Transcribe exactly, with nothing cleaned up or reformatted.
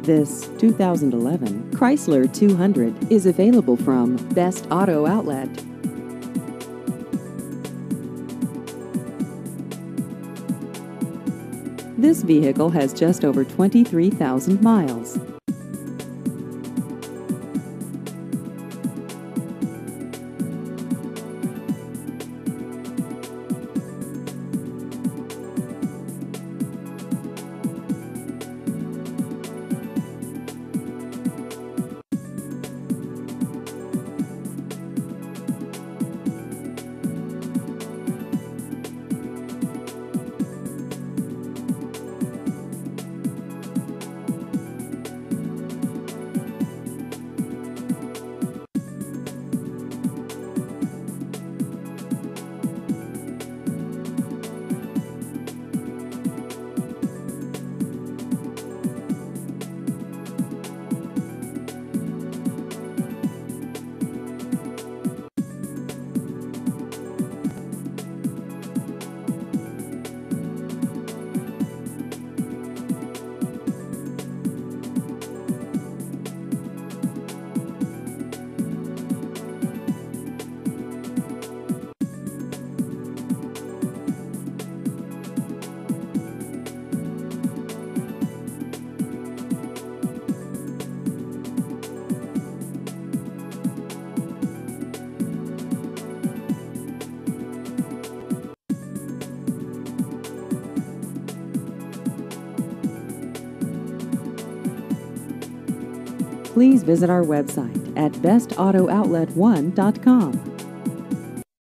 This two thousand eleven Chrysler two hundred is available from Best Auto Outlet. This vehicle has just over twenty-three thousand miles. Please visit our website at best auto outlet one dot com.